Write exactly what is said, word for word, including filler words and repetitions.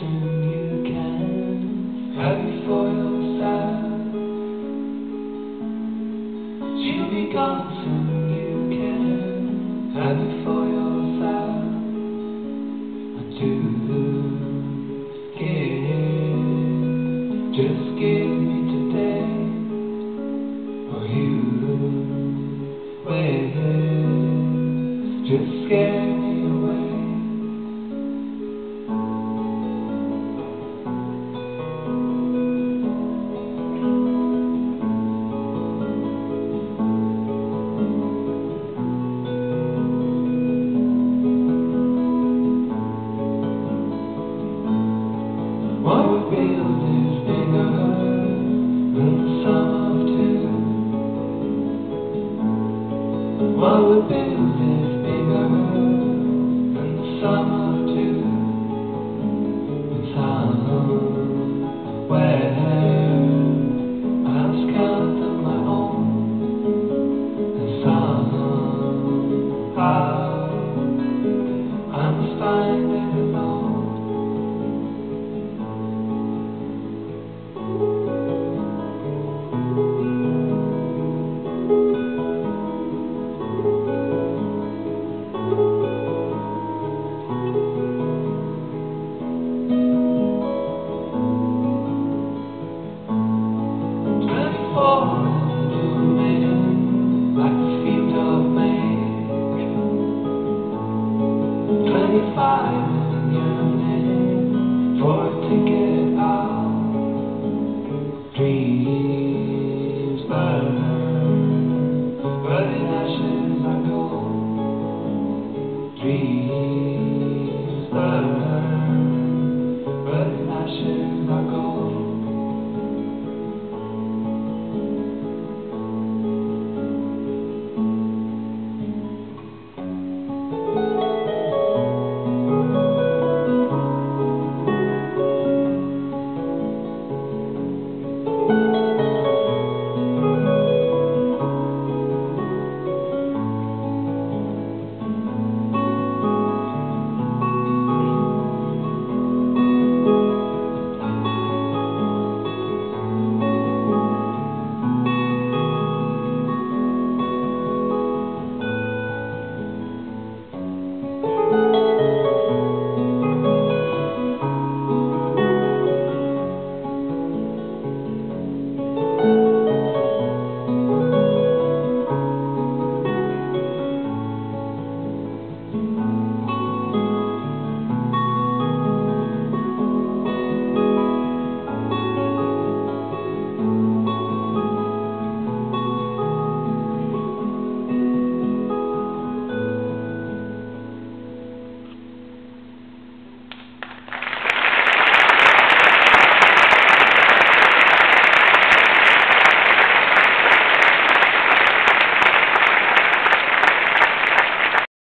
soon you can have you for yourself. She'll be gone soon you can have you for yourself. I do give, just give me today, or you wait, just scare me away. What we build is bigger than the sum of two. What we build is bigger than the sum of two. And somewhere I was counting my own, and somehow I must find it alone. Like the field of May, twenty-five